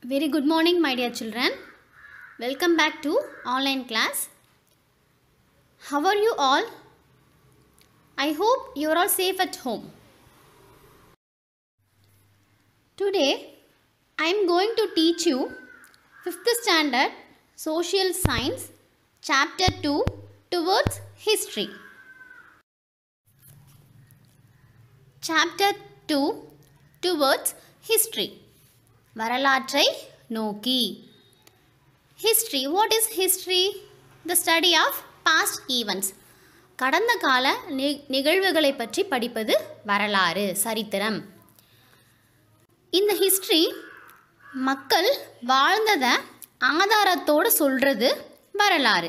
Very good morning, my dear children. Welcome back to online class. How are you all? I hope you are all safe at home. Today, I am going to teach you 5th standard Social Science Chapter 2 towards History. Chapter 2 towards History. வரலாற்றை நோக்கி. History. What is history? The study of past events. கடந்த கால நிகழ்வுகளை பற்றி படிப்பது வரலாறு, சரித்திரம். இந்த ஹிஸ்ட்ரி மக்கள் வாழ்ந்ததை ஆதாரத்தோடு சொல்கிறது வரலாறு.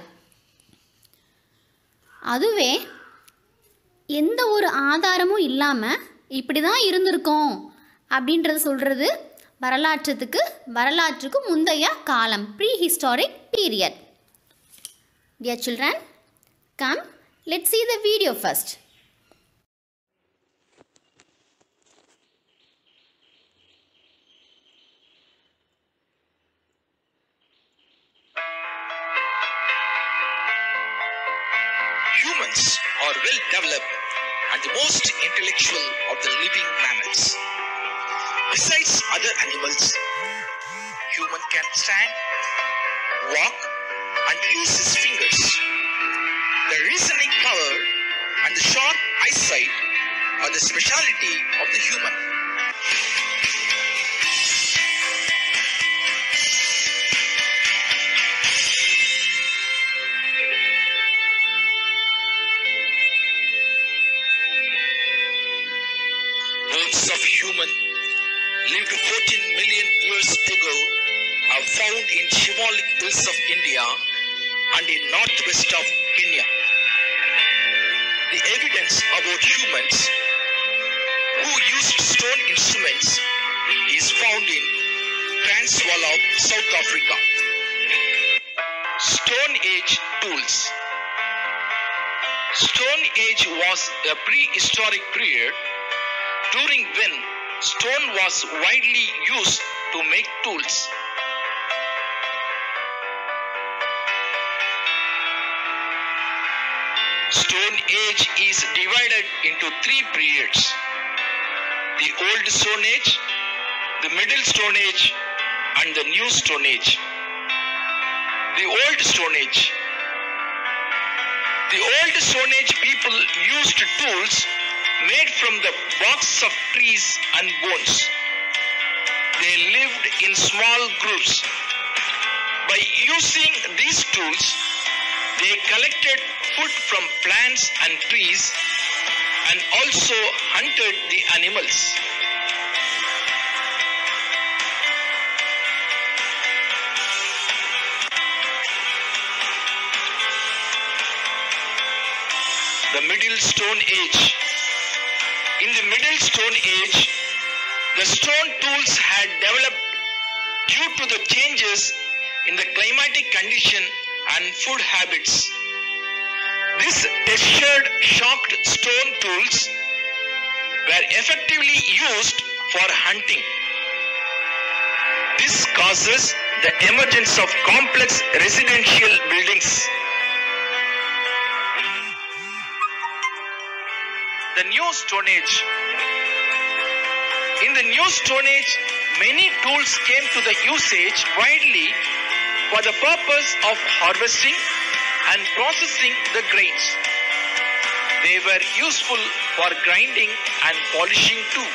அதுவே எந்த ஒரு ஆதாரமும் இல்லாமல் இப்படி தான் இருந்திருக்கோம் அப்படின்றத சொல்கிறது வரலாற்றுக்கு முந்தைய காலம், prehistoric period. Dear children, come, let's see the video first. Humans are well developed and the most intellectual of the living mammals. Besides other animals, human can stand, walk and use his fingers. The reasoning power and the sharp eyesight are the speciality of the human. Bones of human lived 14 million years ago are found in Shivalik hills of India and in northwest of Kenya. The evidence about humans who used stone instruments is found in Transvaal of South Africa. Stone Age tools. Stone Age was a prehistoric period during when stone was widely used to make tools. Stone Age is divided into 3 periods: the Old Stone Age, the Middle Stone Age, and the New Stone Age. The Old Stone Age. The Old Stone Age people used tools made from the barks of trees and bones. They lived in small groups. By using these tools, they collected food from plants and trees and also hunted the animals. The Middle Stone Age. In the Middle Stone Age, the stone tools had developed due to the changes in the climatic condition and food habits. These textured shocked stone tools were effectively used for hunting. This causes the emergence of complex residential buildings. The New Stone Age. In the New Stone Age, many tools came to the usage widely for the purpose of harvesting and processing the grains. They were useful for grinding and polishing too.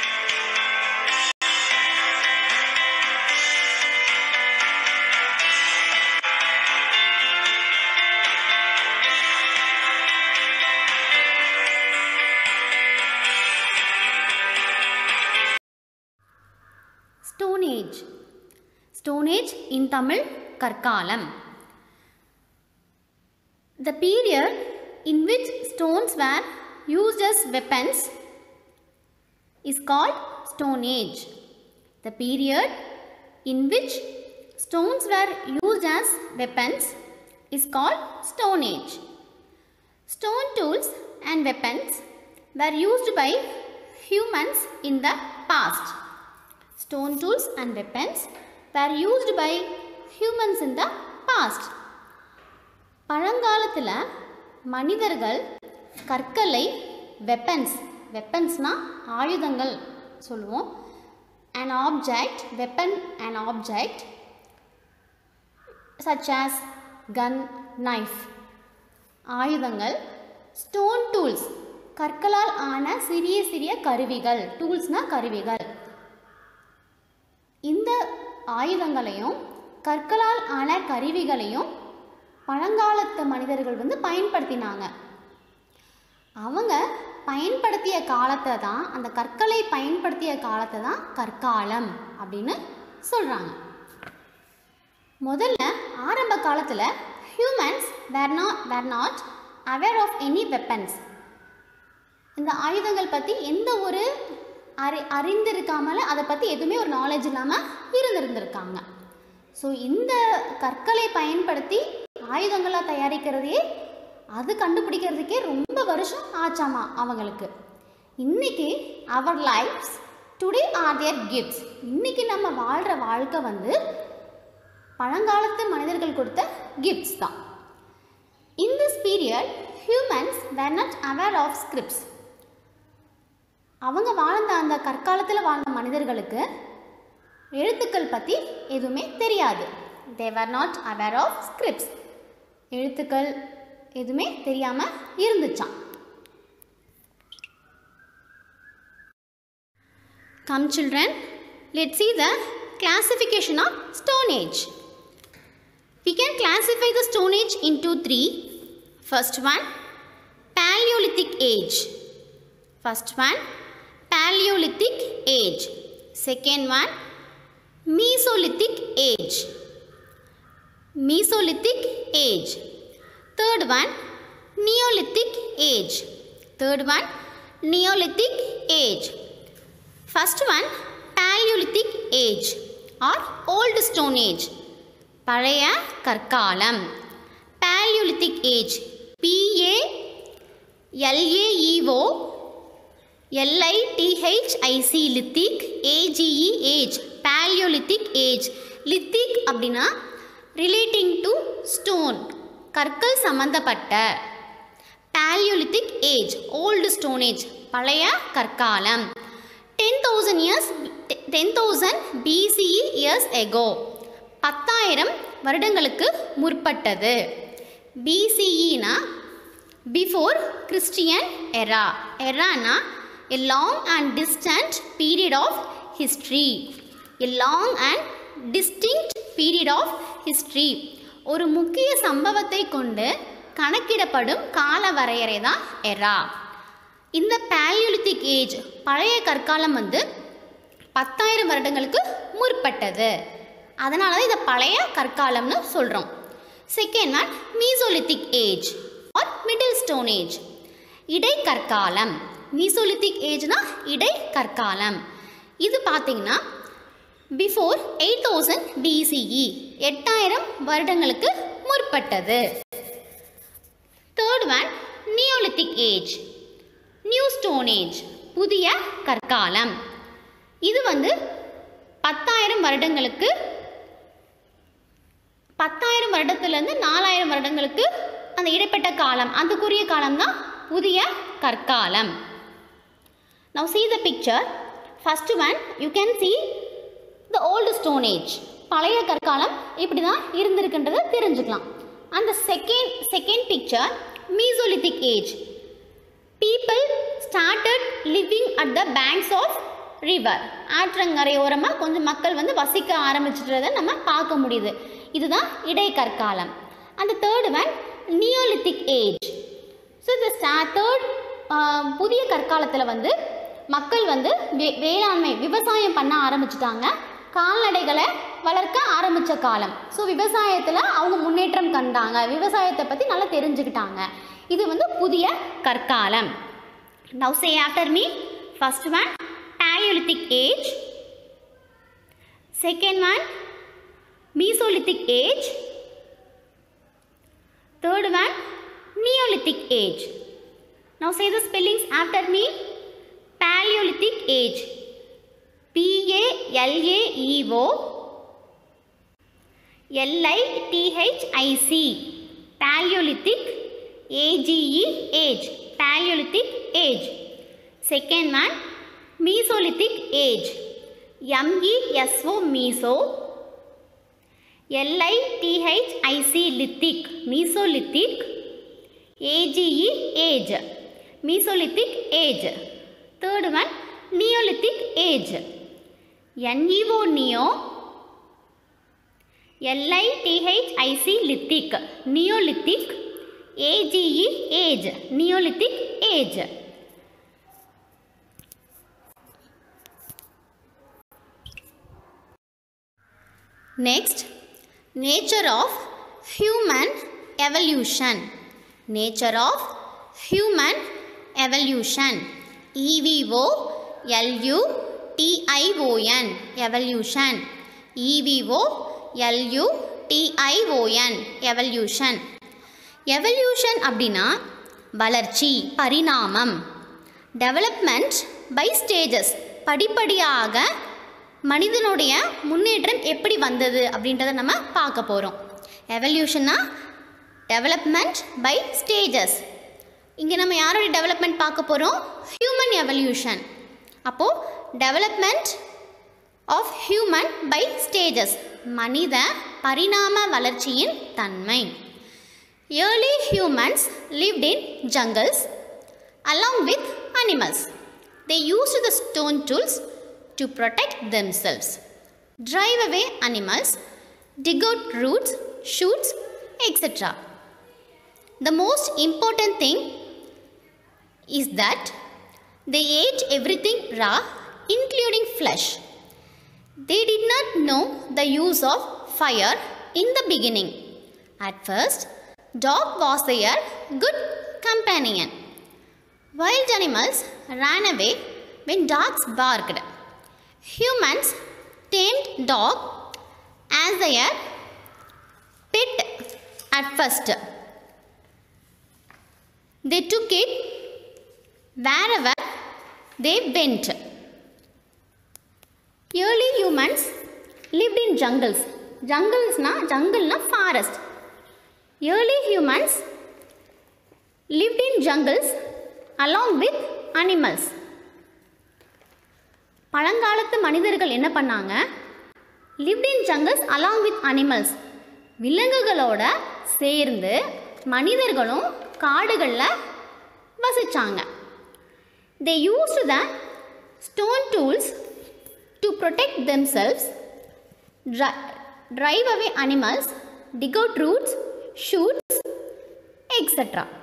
Stone Age. Stone Age in Tamil, கற்காலம். The period in which stones were used as weapons is called Stone Age. The period in which stones were used as weapons is called Stone Age. Stone tools and weapons were used by humans in the past. Stone tools and weapons were used by humans in the past. பழங்காலத்தில் மனிதர்கள் கற்களை வெப்பன்ஸ்னா ஆயுதங்கள் சொல்லுவோம், an object, weapon, an object such as gun, knife, ஆயுதங்கள், stone tools, கற்களால் ஆன சிறிய சிறிய கருவிகள், டூல்ஸ்னா கருவிகள். இந்த ஆயுதங்களையும் கற்களால் ஆன கருவிகளையும் பழங்காலத்து மனிதர்கள் பயன்படுத்தினாங்க. அவங்க பயன்படுத்திய காலத்தை தான், அந்த கற்களை பயன்படுத்திய காலத்தை தான் கற்காலம் அப்படின்னு சொல்கிறாங்க. முதல்ல ஆரம்ப காலத்தில் humans were not aware of any weapons. இந்த ஆயுதங்கள் பற்றி எந்த ஒரு அறிந்திருக்காமல், அதை பற்றி எதுவுமே ஒரு நாலேஜ் இல்லாமல் இருந்திருக்காங்க. ஸோ இந்த கற்களை பயன்படுத்தி ஆயுதங்களாக தயாரிக்கிறதே, அது கண்டுபிடிக்கிறதுக்கே ரொம்ப வருஷம் ஆச்சாமா அவங்களுக்கு. இன்னைக்கு our lives today are their gifts. இன்னைக்கு நம்ம வாழ்கிற வாழ்க்கை பழங்காலத்து மனிதர்கள் கொடுத்த கிஃப்ட்ஸ் தான். In this period humans were not aware of scripts. அவங்க வாழ்ந்த அந்த கற்காலத்தில் வாழ்ந்த மனிதர்களுக்கு எழுத்துக்கள் பற்றி எதுவுமே தெரியாது. they were not aware of scripts. எழுத்துக்கள் எதுவுமே தெரியாமல் இருந்துச்சான். Come children, let's see the classification of Stone Age. We can classify the Stone Age into 3. First one, Paleolithic Age. First one, Paleolithic Age. Second one, Mesolithic Age. Mesolithic Age. Third one, Neolithic Age. Third one, Neolithic Age. First one, Paleolithic Age or Old Stone Age. பழைய கற்காலம். Paleolithic Age. PALAEOLITHIC lithic AGE age. Paleolithic Age. lithic அப்படின்னா relating to stone, கற்கள் சம்பந்தப்பட்ட. Paleolithic Age, Old Stone Age, பழைய கற்காலம். 10,000 BCE years ago. 10,000 வருடங்களுக்கு முற்பட்டது. BCEனா before Christian era. Eraனா a long and distant period of history. A long and distinct period of history. ஒரு முக்கிய சம்பவத்தை கொண்டு கணக்கிடப்படும் கால வரையறை தான் எரா. இந்த Paleolithic Age, பழைய கற்காலம் 10,000 வருடங்களுக்கு முற்பட்டது. அதனால தான் இதை பழைய கற்காலம்னு சொல்கிறோம். Second one, Mesolithic Age or Middle Stone Age. இடைக்கற்காலம். Mesolithic Ageனா இடைக்கற்காலம். இது பார்த்தீங்கன்னா பிஃபோர் 8,000 BCE, 8,000 வருடங்களுக்கு முற்பட்டது. Third one, Neolithic Age, New Stone Age, புதிய கற்காலம். இது 10,000 வருடங்களுக்கு, 10,000 வருடத்திலிருந்து 4,000 வருடங்களுக்கு அந்த இடைப்பட்ட காலம், அதுக்குரிய காலம் தான் புதிய கற்காலம். Now see the picture. First one, you can see the old stone age. பழைய கற்காலம் இப்படி தான் இருந்திருக்கின்றதை தெரிஞ்சுக்கலாம். அந்த second picture, Mesolithic Age. People started living at the banks of river. ஆற்றங்கரை ஓரமாக கொஞ்சம் மக்கள் வசிக்க ஆரம்பிச்சுட்டதை நம்ம பார்க்க முடியுது. இதுதான் இடைக்கற்காலம். அந்த third one, Neolithic Age. So இந்த தேர்ட் புதிய கற்காலத்தில் மக்கள் வேளாண்மை, விவசாயம் பண்ண ஆரம்பிச்சிட்டாங்க. கால்நடைகளை வளர்க்க ஆரம்பித்த காலம். ஸோ விவசாயத்தில் அவங்க முன்னேற்றம் கண்டாங்க, விவசாயத்தை பற்றி நல்லா தெரிஞ்சுக்கிட்டாங்க. இது புதிய கற்காலம். Now say after me. First one, Paleolithic Age. Second one, Mesolithic Age. Third one, Neolithic Age. Now say the spellings after me. Paleolithic Age. PALAEOLITHIC LITHIC Paleolithic, AGE age, Paleolithic age. Second one, Mesolithic age, MESO meso, LITHIC lithic, Mesolithic, AGE age, Mesolithic age. Third one, Neolithic age, NEO neo, LITHIC lithic, Neolithic, AGE age, Neolithic age. Next, nature of human evolution. Nature of human evolution. EVO LUTION evolution. EVO LUTION evolution. Evolution அப்படினா வளர்ச்சி, பரிணாமம். Development by stages, படிப்படியாக மனிதனுடைய முன்னேற்றம் எப்படி வந்தது அப்படின்றத நம்ம பார்க்க போகிறோம். எவல்யூஷன்னா டெவலப்மெண்ட் பை ஸ்டேஜஸ். இங்கே நம்ம யாரோட டெவலப்மெண்ட் பார்க்க போகிறோம்? Human evolution. அப்போது development of human by stages, மனித பரிணாம வளர்ச்சியின் தன்மை. Early humans lived in jungles along with animals. They used the stone tools to protect themselves, drive away animals, dig out roots, shoots, etc. The most important thing is that they ate everything raw, including flesh. They did not know the use of fire in the beginning. At first, dog was their good companion. Wild animals ran away when dogs barked. Humans tamed dog as their pet at first. They took it wherever they went. Early humans lived in jungles. Jungle na forest. Early humans lived in jungles along with animals. பழங்காலத்து மனிதர்கள் என்ன பண்ணாங்க? lived in jungles along with animals. விலங்குகளோட சேர்ந்து மனிதர்களும் காடுகளில் வசிச்சாங்க. They used the stone tools to protect themselves, drive away animals, dig out roots, shoots, etc.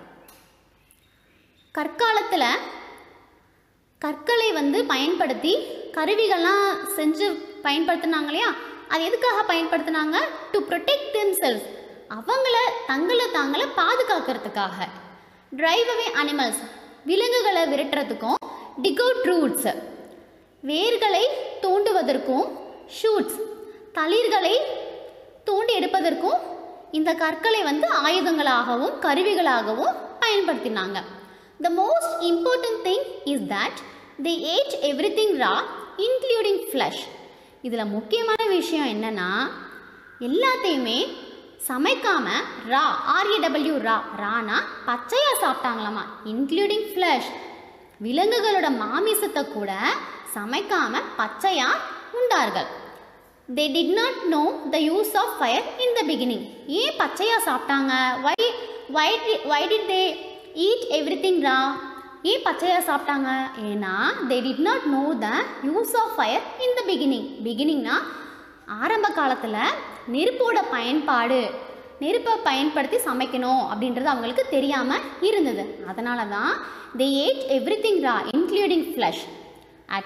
கற்காலத்தில் கற்களை பயன்படுத்தி கருவிகள்லாம் செஞ்சு பயன்படுத்தினாங்க இல்லையா? அது எதுக்காக பயன்படுத்தினாங்க? டு ப்ரொடெக்ட் தெம்செல்ஸ், தங்களை பாதுகாக்கிறதுக்காக. டிரைவ் அவே அனிமல்ஸ், விலங்குகளை விரட்டுறதுக்கும். டிக் அவுட் ரூட்ஸ், வேர்களை தோண்டுவதற்கும். ஷூட்ஸ், தளிர்களை தோண்டி எடுப்பதற்கும் இந்த கற்களை ஆயுதங்களாகவும் கருவிகளாகவும் பயன்படுத்தினாங்க. The most important thing is that they ate everything raw, including flesh. இதில் முக்கியமான விஷயம் என்னன்னா, எல்லாத்தையுமே சமைக்காம ரா, RAW ரா, ரானா பச்சையாக சாப்பிட்டாங்களாமா. இன்க்ளூடிங் ஃப்ளஷ், விலங்குகளோட மாமிசத்தை கூட சமைக்காம பச்சையாக உண்டார்கள். They did not know the use of fire in the beginning. ஏன் பச்சையாக சாப்பிட்டாங்க? Why did they eat everything raw? ஏன் பச்சையாக சாப்பிட்டாங்க? ஏன்னா they did not know the use of fire in the beginning. beginningனா ஆரம்ப காலத்தில் நெருப்போட பயன்பாடு, நெருப்பை பயன்படுத்தி சமைக்கணும் அப்படின்றது அவங்களுக்கு தெரியாமல் இருந்தது. அதனால தான் they ate everything raw, including flesh. At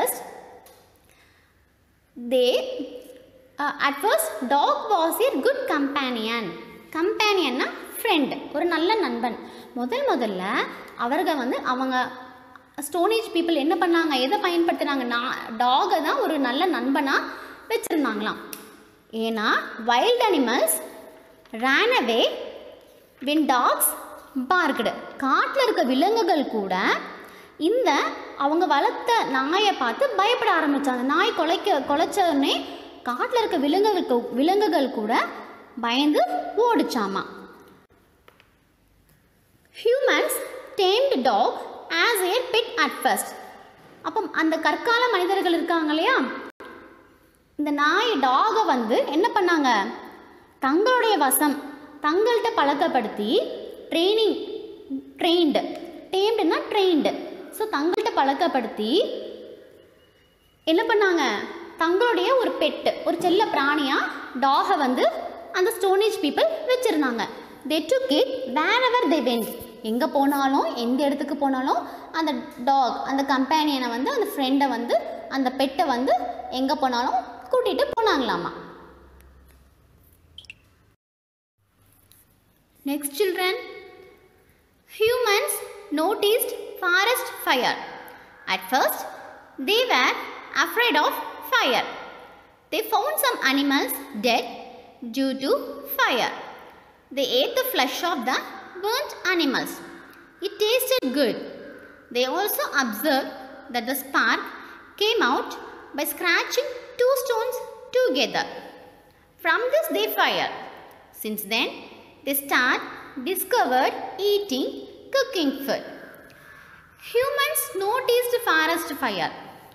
first dog was a good companion. கம்பேனியன்னா ஃப்ரெண்ட், ஒரு நல்ல நண்பன். முதல்ல அவர்கள் அவங்க ஸ்டோனேஜ் பீப்புள் என்ன பண்ணாங்க, எதை பயன்படுத்தினாங்க? டாகை தான் ஒரு நல்ல நண்பனாக வச்சுருந்தாங்களாம். ஏன்னா wild animals ran away when dogs barked. காட்டில் இருக்க விலங்குகள் கூட அவங்க வளர்த்த நாயை பார்த்து பயப்பட ஆரம்பித்தாங்க. நாய் குலைச்சோடனே காட்டில் இருக்க விலங்குகள் கூட பயந்து ஓடிச்சாமா. Humans tamed dog as a pet at first. அப்போ அந்த கற்கால மனிதர்கள் இருக்காங்க இல்லையா, இந்த நாய் டாகை வந்து என்ன பண்ணாங்க, தங்களுடைய வசம் தங்கள்கிட்ட பழக்கப்படுத்தி ட்ரெயின்டு ஸோ தங்கள்கிட்ட பழக்கப்படுத்தி என்ன பண்ணாங்க, தங்களுடைய ஒரு பெட்டு, ஒரு செல்ல பிராணியாக டாகை வந்து அந்த ஸ்டோனேஜ் பீப்புள் வச்சுருந்தாங்க. they took it wherever they went. எங்கே போனாலும் எந்த இடத்துக்கு போனாலும் அந்த டாக், அந்த கம்பேனியனை வந்து, அந்த ஃப்ரெண்டை வந்து, அந்த பெட்டை வந்து எங்கே போனாலும் கூட்டிகிட்டு போனாங்களாமா. Next children, humans noticed forest fire. At first, they were afraid of fire. They found some animals dead due to fire. They ate the flesh of the burnt animals. It tasted good. They also observed that the spark came out by scratching two stones together. From this they fired. Since then, they discovered eating cooking food. Humans noticed forest fire.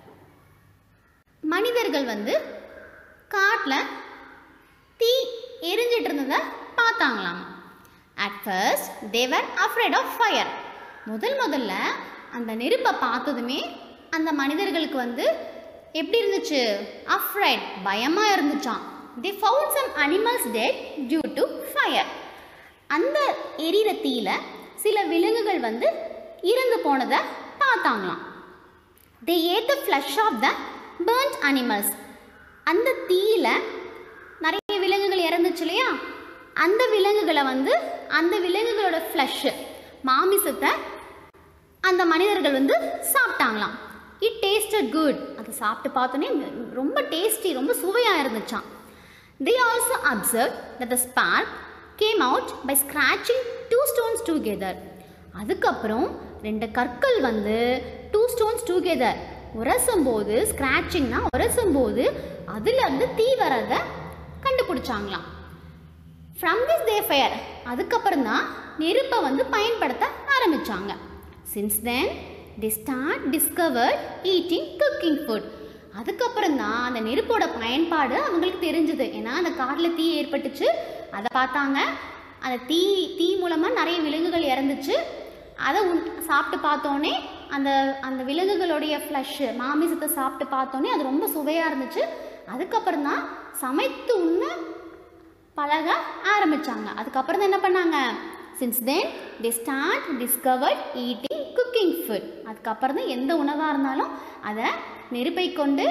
மனிதர்கள் வந்து காட்டில் தீ எரிஞ்சிட்டு இருந்ததை பார்த்தாங்களாம். At first they were afraid of fire. முதல்ல அந்த நெருப்பை பார்த்ததுமே அந்த மனிதர்களுக்கு வந்து எப்படி இருந்துச்சு, afraid, பயமாக இருந்துச்சான். They found some animals dead due to fire. அந்த எரியிற தீயில சில விலங்குகள் வந்து இறந்து போனதை பார்த்தாங்களாம். They ate the flesh of the burnt animals. அந்த தீயில நிறைய விலங்குகள் இறந்துச்சு இல்லையா, அந்த விலங்குகளை வந்து, அந்த விலங்குகளோட ஃப்ளஷ், மாமிசத்தை அந்த மனிதர்கள் வந்து சாப்பிட்டாங்களாம். It tasted good. அதை சாப்பிட்டு பார்த்தோன்னே ரொம்ப டேஸ்டி, ரொம்ப சுவையாக இருந்துச்சான். They also observed that the spark came out by scratching two stones together. அதுக்கப்புறம் 2 கற்கள் வந்து 2 stones together உரசும்போது, ஸ்க்ராச்சிங்னா உரசும்போது அதுலேருந்து தீ வரதை கண்டுபிடிச்சாங்களாம். From this they fire. அதுக்கப்புறம் தான் நெருப்பை வந்து பயன்படுத்த ஆரம்பித்தாங்க. Since then they discovered eating cooking food. அதுக்கப்புறம் தான் அந்த நெருப்போட பயன்பாடு அவங்களுக்கு தெரிஞ்சுது. ஏன்னா அந்த காட்டில் தீ ஏற்பட்டுச்சு, அதை பார்த்தாங்க. அந்த தீ மூலமாக நிறைய விலங்குகள் இறந்துச்சு. அதை சாப்பிட்டு பார்த்தோன்னே அந்த விலங்குகளுடைய ஃப்ளஷ், மாமிசத்தை சாப்பிட்டு பார்த்தோன்னே அது ரொம்ப சுவையாக இருந்துச்சு. அதுக்கப்புறம் தான் சமைத்து உண்ண பழக ஆரம்பித்தாங்க. அதுக்கப்புறம் தான் என்ன பண்ணாங்க, since then they discovered eating cooking food. அதுக்கப்புறம் தான் எந்த உணவாக இருந்தாலும் அதை நெருப்பை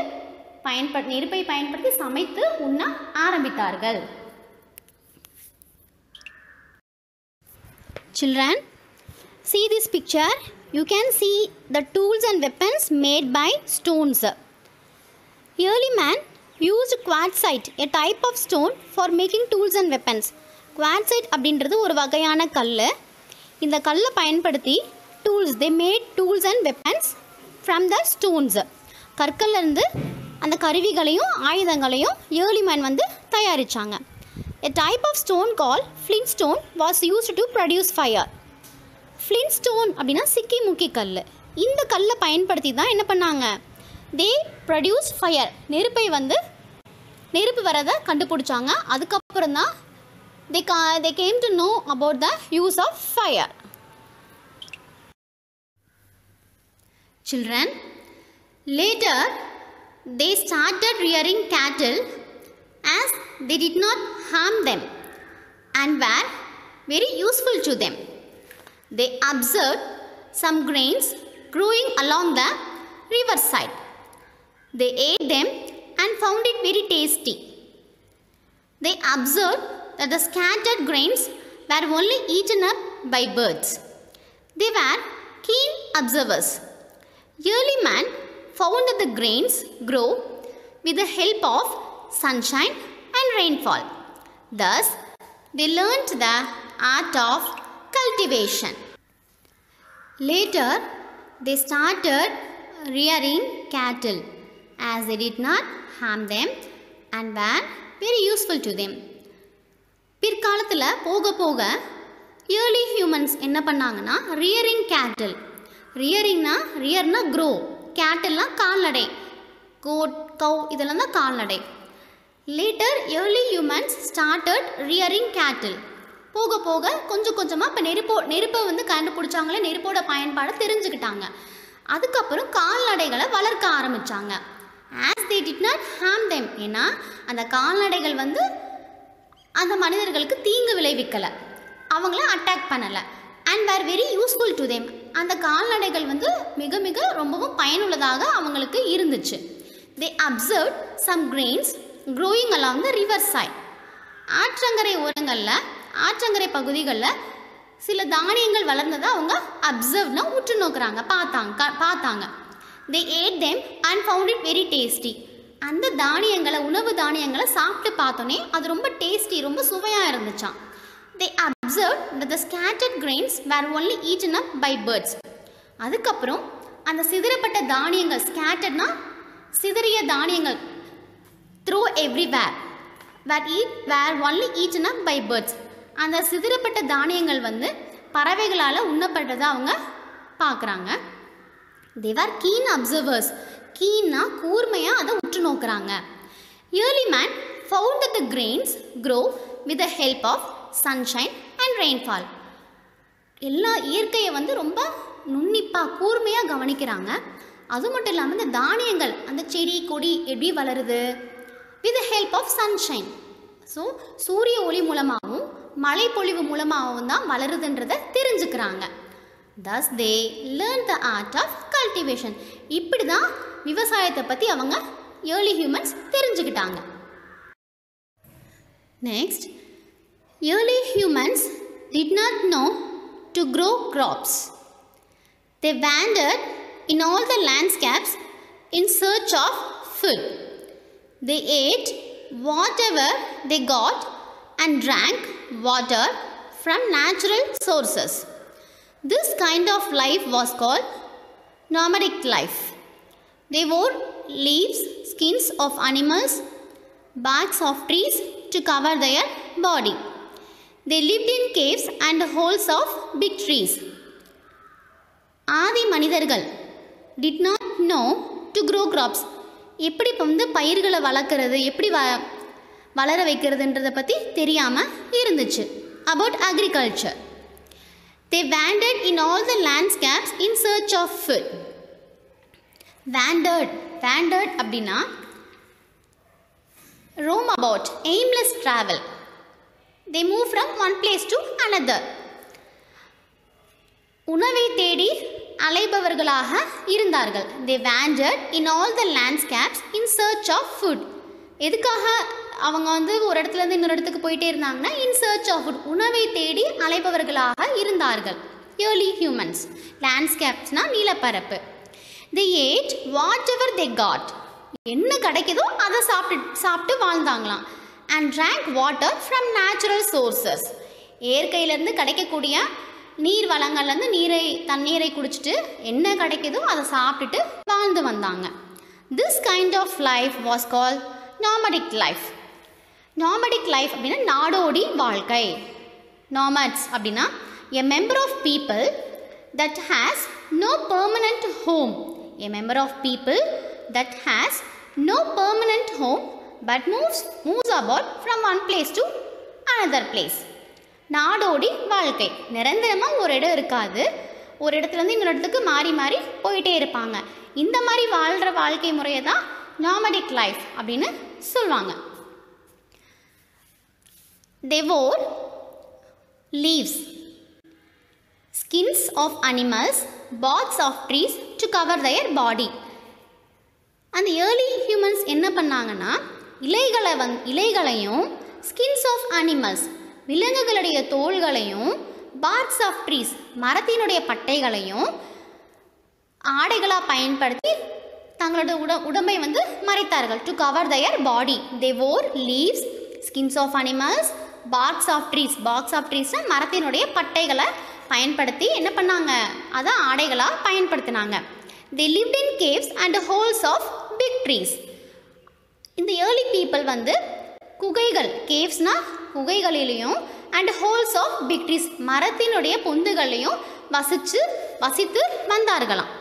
பயன்படுத்தி சமைத்து உண்ண ஆரம்பித்தார்கள். Children, see this picture. You can see the tools and weapons made by stones. Early man used quartzite, a type of stone, for making tools and weapons. Quartzite அப்படின்றது ஒரு வகையான கல். இந்த கல்லை பயன்படுத்தி they made tools and weapons from the stones. கற்கள்லேருந்து அந்த கருவிகளையும் ஆயுதங்களையும் ஏர்லி மேன் வந்து தயாரித்தாங்க. A type of stone called flintstone was used to produce fire. flintstone அப்படின்னா சிக்கி முக்கி கல். இந்த கல்லை பயன்படுத்தி தான் என்ன பண்ணாங்க, they produced fire. நெருப்பு வரதை கண்டுபிடிச்சாங்க. அதுக்கப்புறம் தான் they came to know about the use of fire. Children, later they started rearing cattle as they did not harm them and were very useful to them. They observed some grains growing along the riverside. They ate them and found it very tasty. They observed that the scattered grains were only eaten up by birds. They were keen observers. Early man found that the grains grow with the help of sunshine and rainfall. Thus, they learnt the art of cultivation. Later, they started rearing cattle as they did not harm them and were very useful to them. பிற்காலத்தில் போக போக early humans என்ன பண்ணாங்கன்னா rearing கேட்டில், ரியர்னா grow, கேட்டில்னால் கால்நடை, code கவ் இதெல்லாம் தான் கால்நடை. Later early humans started rearing cattle. போக போக கொஞ்சம் கொஞ்சமாக இப்போ நெருப்பை வந்து கண்டுபிடிச்சாங்களே, நெருப்போட பயன்பாடை தெரிஞ்சுக்கிட்டாங்க. அதுக்கப்புறம் கால்நடைகளை வளர்க்க ஆரம்பித்தாங்க. As they did not harm them, ஏன்னா அந்த கால்நடைகள் வந்து அந்த மனிதர்களுக்கு தீங்கு விளைவிக்கலை, அவங்கள அட்டாக் பண்ணலை. And were very useful to them, அந்த கால்நடைகள் வந்து மிக மிக ரொம்பவும் பயனுள்ளதாக அவங்களுக்கு இருந்துச்சு. They observe some grains growing along the river side. ஆற்றங்கரை ஓரங்களில், ஆற்றங்கரை பகுதிகளில் சில தானியங்கள் வளர்ந்ததை அவங்க அப்சர்வ்னா உற்று நோக்குறாங்க, பார்த்தாங்க. They ate them and found it very tasty. அந்த தானியங்களை, உணவு தானியங்களை சாப்பிட்டு பார்த்தோன்னே அது ரொம்ப டேஸ்டி, ரொம்ப சுவையாக இருந்துச்சான். They observe that the scattered grains were only eaten up by birds. அதுக்கப்புறம் அந்த சிதறப்பட்ட தானியங்கள், ஸ்கேட்டர்ட்னா சிதறிய தானியங்கள், throw everywhere, were only eaten up by birds. அந்த சிதறப்பட்ட தானியங்கள் வந்து பறவைகளால் உண்ணப்பட்டதை அவங்க பார்க்குறாங்க. they were keen observers. கீன்னா கூர்மையாக அதை உற்று நோக்குறாங்க. early man found that the grains grow with the help of sunshine and rainfall. எல்லா இயற்கையை வந்து ரொம்ப நுண்ணிப்பாக கூர்மையாக கவனிக்கிறாங்க. அது மட்டும் இல்லாமல் இந்த தானியங்கள், அந்த செடி கொடி எப்படி வளருது, with the help of sunshine. So சூரிய ஒளி மூலமாகவும் மழை பொழிவு மூலமாகவும் தான் வளருதுன்றதை தெரிஞ்சுக்கிறாங்க. thus they learned the art of cultivation. இப்படி தான் விவசாயத்தை பற்றி அவங்க ஏர்லி ஹியூமன்ஸ் தெரிஞ்சுக்கிட்டாங்க. Next, early humans did not know to grow crops. They wandered in all the landscapes in search of food. They ate whatever they got and drank water from natural sources. This kind of life was called nomadic life. They wore leaves, skins of animals, barks of trees to cover their body. They lived in caves and holes of big trees. ஆதி மனிதர்கள் did not know to grow crops. எப்படி வந்து பயிர்களை வளர்க்குறது, எப்படி வளர வைக்கிறதுன்றதை பற்றி தெரியாமல் இருந்துச்சு. about agriculture. They wandered in all the landscapes in search of food. Wandered அப்படின்னா roam about, aimless travel. They move from one place to another. உணவை தேடி அலைபவர்களாக இருந்தார்கள். They wandered in all the landscapes in search of food. எதுக்காக அவங்க வந்து ஒரு இடத்துலேருந்து இன்னொரு இடத்துக்கு போயிட்டே இருந்தாங்கன்னா in search of food, உணவை தேடி அலைபவர்களாக இருந்தார்கள். early humans. landscapesனா நீலப்பரப்பு. They ate whatever they got. என்ன கிடைக்குதோ அதை சாப்பிட்டு வாழ்ந்தாங்களாம். and drank water from natural sources. இயற்கையிலேருந்து கிடைக்கக்கூடிய நீர் வளங்கள்லேருந்து தண்ணீரை குடிச்சிட்டு என்ன கிடைக்குதோ அதை சாப்பிட்டுட்டு வாழ்ந்து வந்தாங்க. this kind of life was called nomadic life. nomadic life அப்படின்னா நாடோடி வாழ்க்கை. nomads அப்படின்னா a member of people that has no permanent home. a member of people that has no permanent home but moves about from one place to another place. நாடோடி வாழ்க்கை, நிரந்தரமாக ஒரு இடம் இருக்காது, ஒரு இடத்துலேருந்து இன்னொரு இடத்துக்கு மாறி மாறி போயிட்டே இருப்பாங்க. இந்த மாதிரி வாழ்கிற வாழ்க்கை முறையை தான் நாமடிக் லைஃப் அப்படின்னு சொல்லுவாங்க. They wore leaves, skins of animals, barks of trees to cover their body. அந்த ஏர்லி ஹியூமன்ஸ் என்ன பண்ணாங்கன்னா இலைகளையும் skins of animals, விலங்குகளுடைய தோள்களையும், barks of trees, மரத்தினுடைய பட்டைகளையும் ஆடைகளாக பயன்படுத்தி தங்களோட உடம்பை வந்து மறைத்தார்கள். to cover their body. they wore leaves, skins of animals, barks of trees. barks of trees மரத்தினுடைய பட்டைகளை பயன்படுத்தி என்ன பண்ணாங்க, அதை ஆடைகளாக பயன்படுத்தினாங்க. they lived in caves and holes of big trees. இந்த ஏர்லி பீப்புள் வந்து குகைகள், கேவ்ஸ்னா குகைகளிலையும் and holes of big trees மரத்தினுடைய பொந்துகளையும் வசித்து வந்தார்களாம்.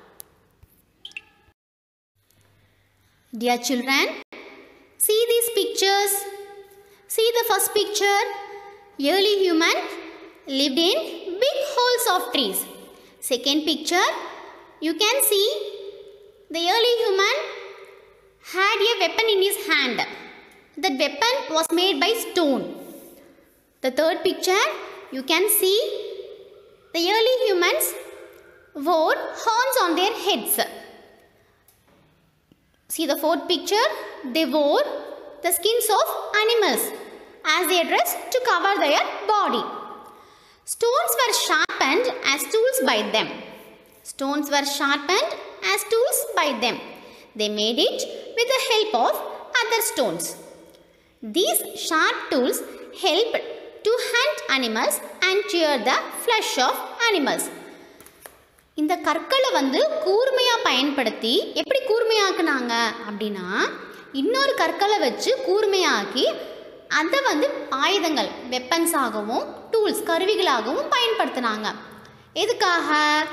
Dear children, see these pictures. See the first picture. Early human lived in big holes of trees. Second picture, you can see the early human had a weapon in his hand. That weapon was made by stone. The third picture, you can see the early humans wore horns on their heads. See the fourth picture, they wore the skins of animals as their dress to cover their body. Stones were sharpened as tools by them. Stones were sharpened as tools by them. They made it with the help of other stones. These sharp tools helped to hunt animals and tear the flesh of animals. இந்த கற்களை வந்து கூர்மையாக பயன்படுத்தி எப்படி கூர்மையாக்குனாங்க அப்படின்னா, இன்னொரு கற்களை வச்சு கூர்மையாக்கி அதை வந்து ஆயுதங்கள், வெப்பன்ஸாகவும் டூல்ஸ், கருவிகளாகவும் பயன்படுத்தினாங்க. எதுக்காக?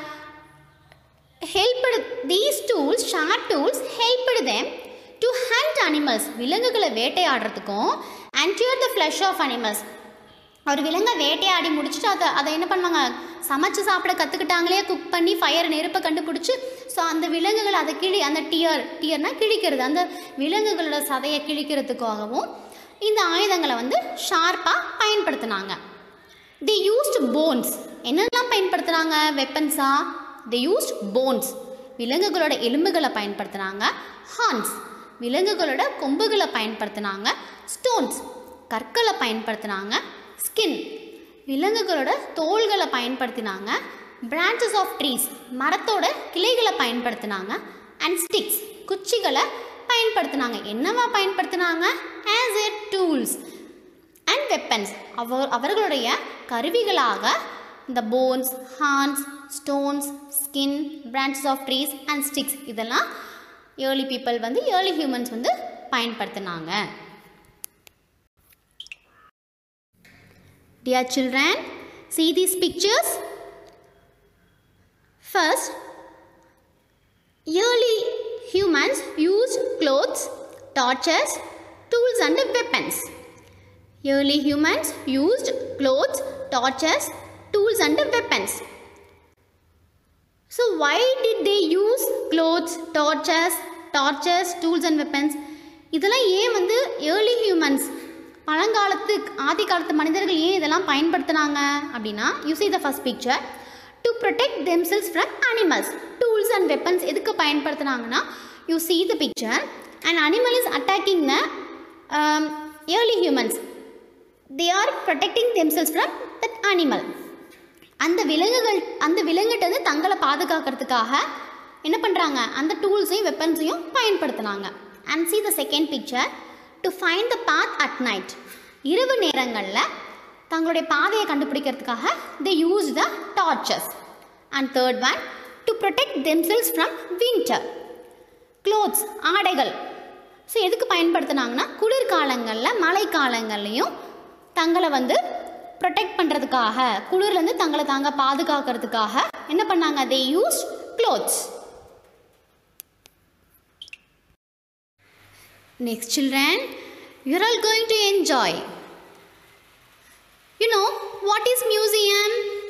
these tools, sharp tools helped them to hunt animals, விலங்குகளை வேட்டையாடுறதுக்கும் and tear the flesh of animals. ஒரு விலங்கை வேட்டையாடி முடிச்சுட்டு அதை என்ன பண்ணுவாங்க, சமைச்சு சாப்பிட கற்றுக்கிட்டாங்களே, குக் பண்ணி நெருப்பை கண்டுபிடிச்சி, ஸோ அந்த விலங்குகள் அதை அந்த டியர்னா கிழிக்கிறது, அந்த விலங்குகளோட சதையை கிழிக்கிறதுக்காகவும் இந்த ஆயுதங்களை வந்து ஷார்ப்பாக பயன்படுத்தினாங்க. they used bones. என்னெல்லாம் பயன்படுத்துனாங்க வெப்பன்ஸா? they used bones. விலங்குகளோட எலும்புகளை பயன்படுத்தினாங்க. horns. விலங்குகளோட கொம்புகளை பயன்படுத்தினாங்க. stones. கற்களை பயன்படுத்தினாங்க. ஸ்கின். விலங்குகளோட தோள்களை பயன்படுத்தினாங்க. branches of trees. மரத்தோட கிளைகளை பயன்படுத்தினாங்க. and sticks. குச்சிகளை பயன்படுத்தினாங்க. என்னவா பயன்படுத்தினாங்க? as a tools and weapons. அவர்களுடைய கருவிகளாக இந்த bones, horns, stones, skin, branches of trees and sticks இதெல்லாம் early people வந்து early humans வந்து பயன்படுத்தினாங்க. Dear children, see these pictures. First, early humans used clothes, torches, tools and weapons. Early humans used clothes, torches, tools and weapons. So why did they use clothes, torches, tools and weapons? இதெல்லாம் ஏன் வந்து early humans, பழங்காலத்து ஆதி காலத்து மனிதர்கள் ஏன் இதெல்லாம் பயன்படுத்தினாங்க அப்படின்னா, you see the first picture, to protect themselves from animals. Tools and weapons எதுக்கு பயன்படுத்தினாங்கன்னா, you see the picture, an animal is attacking the early humans. They are protecting themselves from that animal. அந்த விலங்குகிட்ட வந்து தங்களை பாதுகாக்கிறதுக்காக என்ன பண்ணுறாங்க, அந்த டூல்ஸையும் வெப்பன்ஸையும் பயன்படுத்தினாங்க. and see the second picture, to find the path at night. இரவு நேரங்களில் தங்களுடைய பாதையை கண்டுபிடிக்கிறதுக்காக they use the torches. and third one, to protect themselves from winter. clothes, ஆடைகள். ஸோ எதுக்கு பயன்படுத்தினாங்கன்னா, குளிர்காலங்களில் மழைக்காலங்கள்லையும் தங்களை வந்து ப்ரொடெக்ட் பண்ணுறதுக்காக, குளிர்லேருந்து தங்களை தாங்க பாதுகாக்கிறதுக்காக என்ன பண்ணாங்க, they used clothes. Next children, you are all going to enjoy. You know what is museum?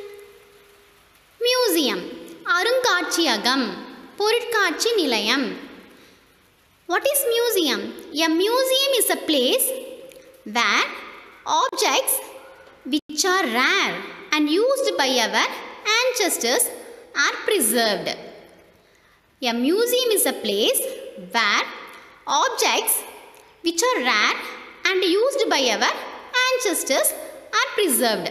Museum, அருங்காட்சியகம், பொருட்காட்சி நிலையம். What is museum? A museum is a place where objects which are rare and used by our ancestors are preserved. A museum is a place where objects which are rare and used by our ancestors are preserved.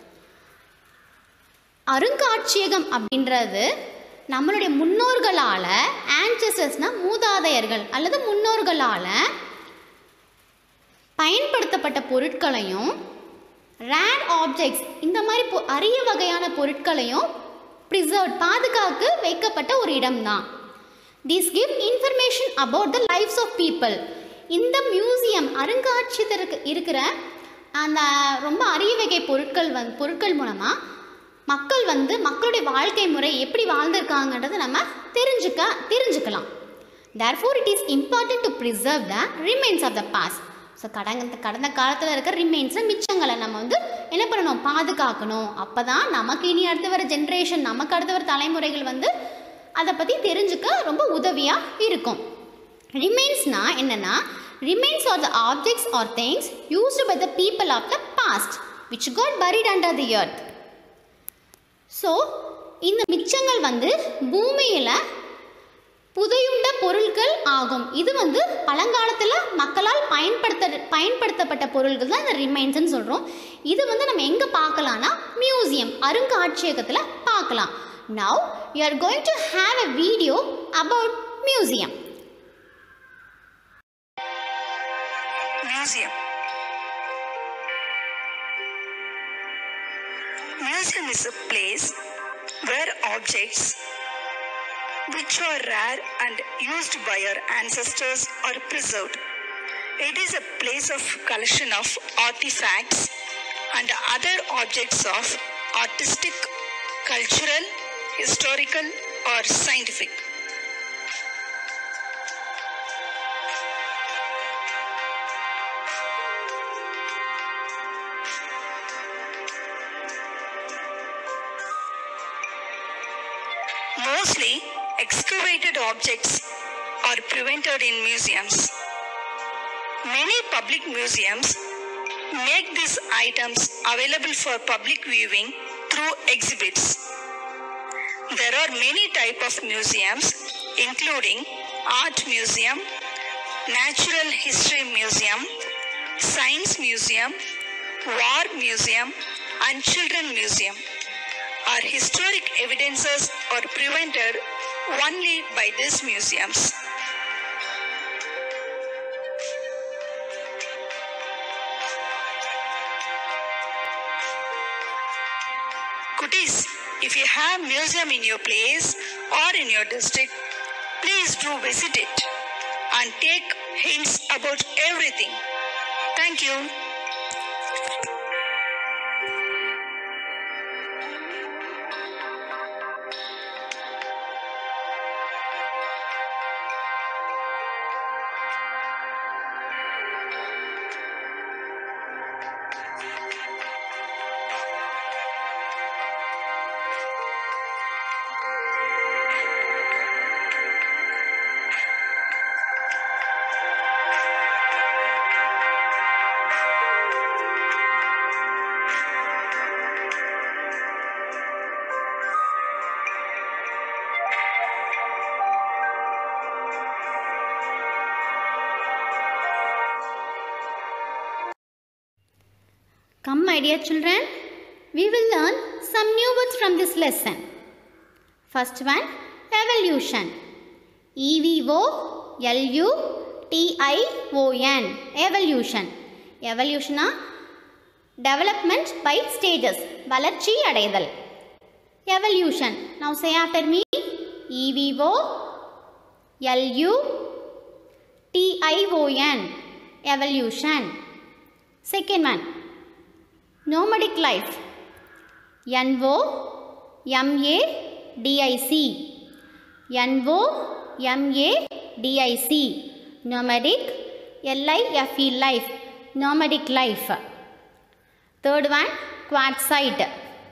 அருங்காட்சியகம் அப்படின்றது நம்மளுடைய முன்னோர்களால், ஆன்செஸ்டர்ஸ்னால் மூதாதையர்கள் அல்லது முன்னோர்களால் பயன்படுத்தப்பட்ட பொருட்களையும், rare objects இந்த மாதிரி அரிய வகையான பொருட்களையும் ப்ரிசர்வ் பாதுகாக்க வைக்கப்பட்ட ஒரு இடம்தான். These give information about the lives of people. இந்த மியூசியம் அருங்காட்சியகத்திற்கு இருக்கிற அந்த ரொம்ப அரிய வகை பொருட்கள் மூலமாக மக்கள் மக்களுடைய வாழ்க்கை முறை எப்படி வாழ்ந்திருக்காங்கன்றதை நம்ம தெரிஞ்சுக்கலாம். Therefore, it is important to preserve the remains of the past. So கடந்த காலத்தில் இருக்கிற ரிமைன்ஸை மிச்சங்களை நம்ம என்ன பண்ணணும், பாதுகாக்கணும். அப்போ தான் நமக்கு இனி அடுத்து வர ஜென்ரேஷன், நமக்கு அடுத்து வர தலைமுறைகள் அதை பற்றி தெரிஞ்சுக்க ரொம்ப உதவியாக இருக்கும். ரிமைன்ஸ்னால் என்னென்னா, remains are the objects or things used by the people of the past which got buried under the earth. So இந்த மிச்சங்கள் பூமியில் புதையுண்ட பொருட்கள் ஆகும். இது பழங்காலத்தில் மக்களால் பயன்படுத்தப்பட்ட பொருட்கள் தான் இந்த ரிமைன்ஸ்ன்னு சொல்கிறோம். இது நம்ம எங்கே பார்க்கலாம்னா மியூசியம், அருங்காட்சியகத்தில் பார்க்கலாம். Now you are going to have a video about museum. Museum is a place where objects which are rare and used by our ancestors are preserved. It is a place of collection of artifacts and other objects of artistic, cultural, historical or scientific. Mostly excavated objects are preserved in museums. Many public museums make these items available for public viewing through exhibits. There are many types of museums including art museum, natural history museum, science museum, war museum and children museum. Our historic evidences are presented only by these museums. Kutis, if you have museum in your place or in your district, please do visit it and take hints about everything. Thank you. Come, my dear children, we will learn some new words from this lesson. First one, evolution. E-V-O-L-U-T-I-O-N. Evolution. Evolution is development by stages. வளர்ச்சி அடைதல். Evolution. Now say after me. E-V-O-L-U-T-I-O-N. Evolution. Second one, nomadic life. N-O-M-A-D-I-C. N-O-M-A-D-I-C. Nomadic. L-I-F-E. Life. Nomadic life. Third one, quartzite.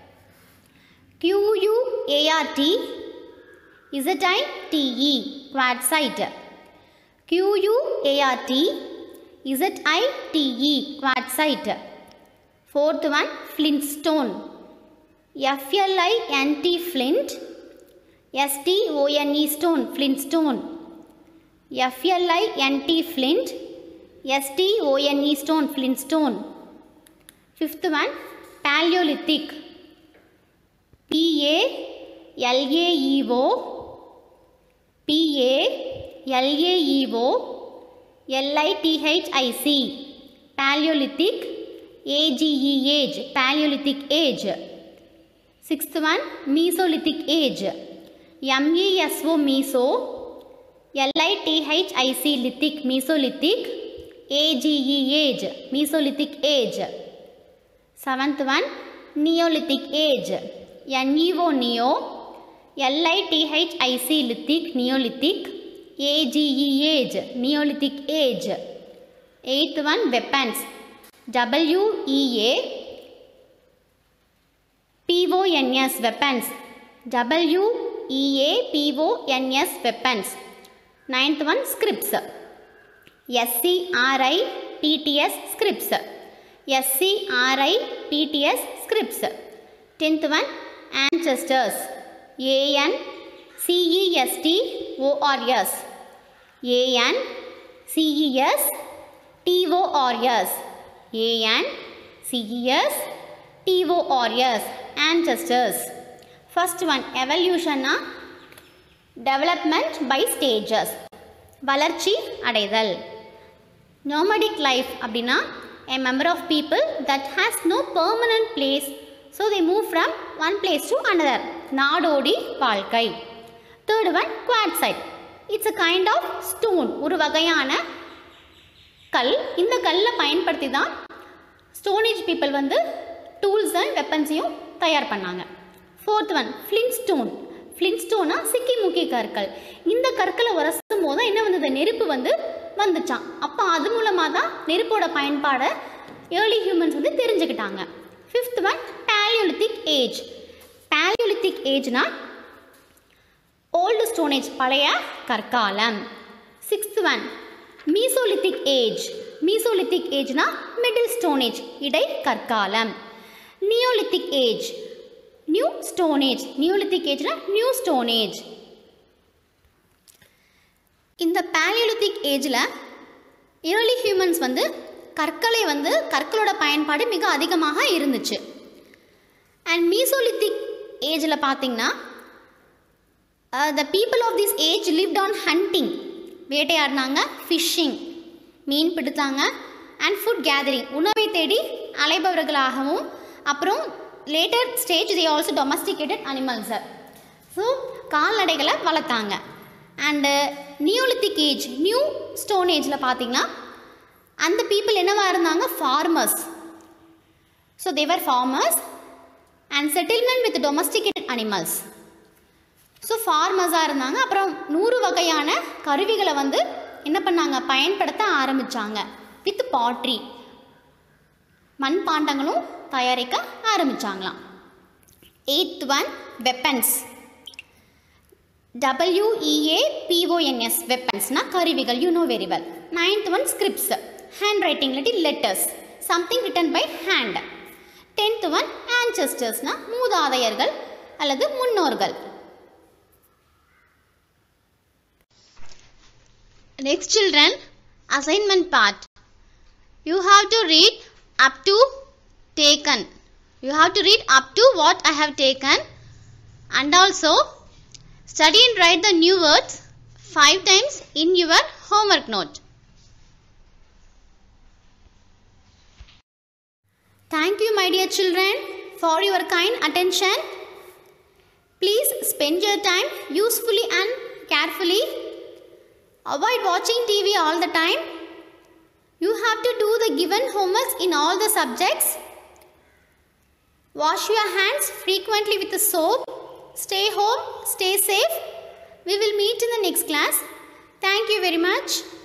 Q-U-A-R-T-Z-I-T-E. Quartzite. Q-U-A-R-T-Z-I-T-E. Quartzite. Fourth one, flintstone. F-L-I-N-T. Flint. S-T-O-N-E. Stone. Flintstone. F-L-I-N-T. Flint. S-T-O-N-E. Stone. Flintstone. Fifth one, Paleolithic. P-A-L-A-E-O. P-A-L-A-E-O. L-I-T-H-I-C. Paleolithic. A-G-E. Age. Paleolithic age. Sixth one, Mesolithic age. M-E-S-O. Meso. L-I-T-H-I-C. Lithic. Mesolithic. AGE age, Mesolithic age. 7th one, Neolithic age, NEO neo, LITHIC lithic, Neolithic, AGE age, Neolithic age. 8th one, weapons, WEA PONS weapons, WEA PONS weapons. 9th one, scripts, SCRIPTS scripts, SCRIPTS scripts. 10th one, ancestors, ANCESTORS, ANCESTORS, ANCESTORS, ancestors. First one, evolution, development by stages, வளர்ச்சி அடைதல். Nomadic life அப்படின்னா a member of people that has no permanent place, so they move from one place to another. நாடோடி வாழ்க்கை. Third one, quartzite, it's a kind of stone, ஒரு வகையான கல். இந்த கல்லை பயன்படுத்தி தான் ஸ்டோன் ஏஜ் பீப்புள் வந்து டூல்ஸ் அண்ட் வெப்பன்ஸையும் தயார் பண்ணாங்க. Fourth one, ஃப்ளின்ஸ்டோன். ஃப்ளின்ஸ்டோனா சிக்கி முக்கி கற்கள். இந்த கற்களை உரசும் போது என்ன வந்தது, நெருப்பு வந்துச்சான். அப்போ அது மூலமாக தான் நெருப்போட பயன்பாடை ஏர்லி ஹியூமன்ஸ் வந்து தெரிஞ்சுக்கிட்டாங்க. Fifth one, Paleolithic age. பேலியோலித்திக் ஏஜ்னா ஓல்டு ஸ்டோன் ஏஜ், பழைய கற்காலம். Sixth one, Mesolithic age. மீசோலித்திக் ஏஜ்னா மிடில் ஸ்டோன் ஏஜ், இடை கற்காலம். Neolithic age, new stone age. நியோலித்திக் ஏஜ்னா நியூ ஸ்டோன் ஏஜ். இந்த பேலியோலித்திக் ஏஜில் ஏர்லி ஹியூமன்ஸ் வந்து கற்களோட பயன்பாடு மிக அதிகமாக இருந்துச்சு. அண்ட் மீசோலித்திக் ஏஜில் பார்த்திங்கன்னா the people of this age lived on hunting, வேட்டையாடினாங்க, ஃபிஷ்ஷிங், மீன் பிடித்தாங்க, அண்ட் ஃபுட் கேதரிங், உணவை தேடி அலைபவர்களாகவும், அப்புறம் later stage they also domesticated animals. So கால்நடைகளை வளர்த்தாங்க. And Neolithic age, new stone ஏஜில் பார்த்திங்கன்னா அந்த பீப்புள் என்னவாக இருந்தாங்க, farmers. So they were farmers and settlement with domesticated animals. So ஃபார்மர்ஸாக இருந்தாங்க. அப்புறம் 100 வகையான கருவிகளை வந்து என்ன பண்ணாங்க, பயன்படுத்த ஆரம்பித்தாங்க. வித் பாட்ரி, மண்பாண்டங்களும் தயாரிக்க ஆரம்பித்தாங்களாம். 8th ஒன், வெப்பன்ஸ், WEAPONS வெப்பன்ஸ்னா கருவிகள், you know very well. 9th one, scripts, hand writing இல்லாட்டி letters, something written by hand. 10th one, ஆன்செஸ்டர்ஸ்னா மூதாதையர்கள் அல்லது முன்னோர்கள். Next children, assignment part. You have to read up to taken. You have to read up to what I have taken, and also study and write the new words 5 times in your homework note. Thank you my dear children for your kind attention. Please spend your time usefully and carefully. Avoid watching TV all the time. You have to do the given homeworks in all the subjects. Wash your hands frequently with the soap. Stay home, stay safe. We will meet in the next class. Thank you very much.